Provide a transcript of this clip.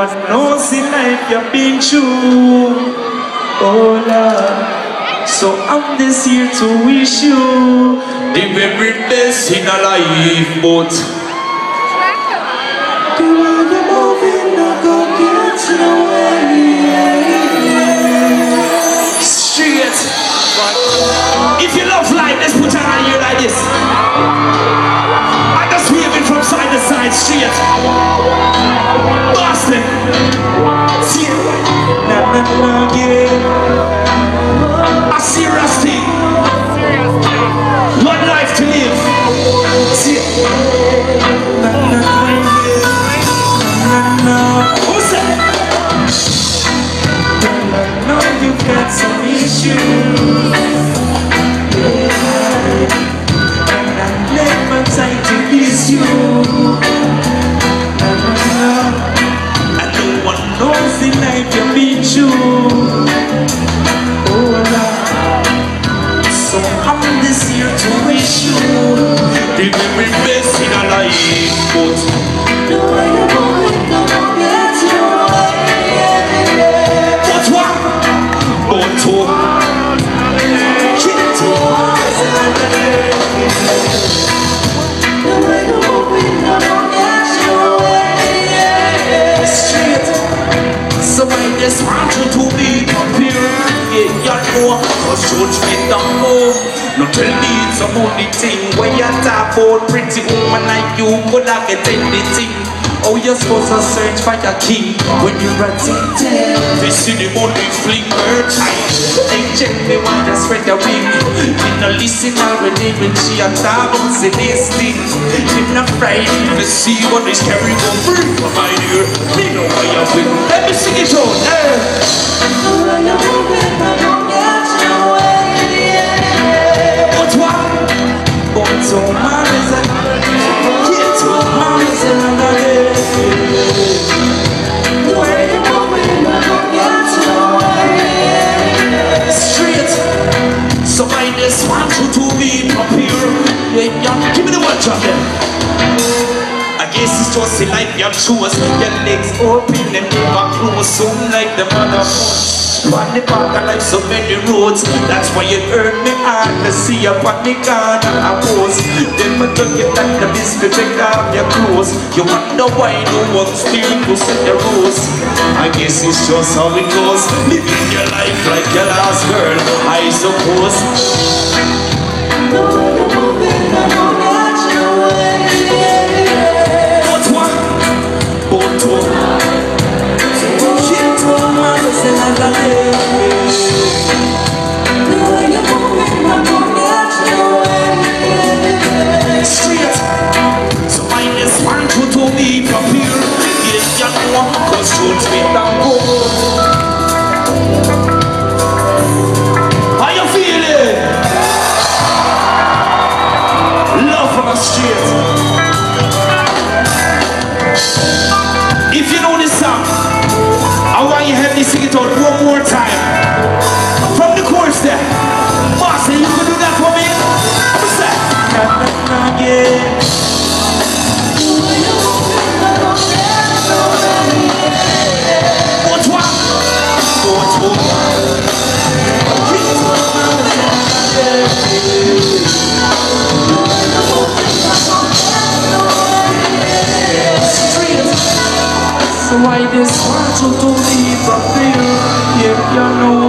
one knows in life you've been through. Oh Lord, so I'm just here to wish you the very best in a life, but the way you're moving, not gonna get no way. Straight. If you love life, let's put your hand here like this. I just wave it from side to side, straight. Boston. See it. Nah, yeah. A serious thing. One life to live. See it. Who's that? I know you've got some issues. Time to miss you. And no one knows the life you've been through. Oh Lord, so I'm just here to wish you the very best in a life, but the way you're moving, don't get your way. But what? But what? Just want you to be prepared. Yeah, you know, cause judgment don't go. No tell me it's a money thing. When you talk about pretty woman like you, could I get anything? Oh, you're supposed to search for your king when you're a teen. They see the money fling her child. They check me when they spread the wing. You know, listen already when she a talk about the this thing. I'm not frightened to see what is carrying on free for my dear. Me know why you win. Let me sing it on. But what? But so man is a kid to man is another day. The way you're moving, I don't get your way. Straight. So I just want you to be prepared. Yeah, give me the one drop there. I guess it's just a life you choose. Your legs open and never close. Soon like the mother. On the path of life so many roads. That's why it hurt me hard to see you on the corner I pose. Then I took it at the biscuit, take off your clothes. You wonder why no one still to set the rules. I guess it's just how it goes. Living your life like your last girl, I suppose. No, you're moving, I don't get your way. But what? But what? Straight. So I just want you to be prepared. Yes, you know, cause truth me down go. How you feeling? Love from the street. If you know this song, I want you to help me sing it out one more time. From the chorus there. Bossy, you can do that for me? What's that? Yeah. What's what? What's what? So I just want you to leave a feel. Yeah, you know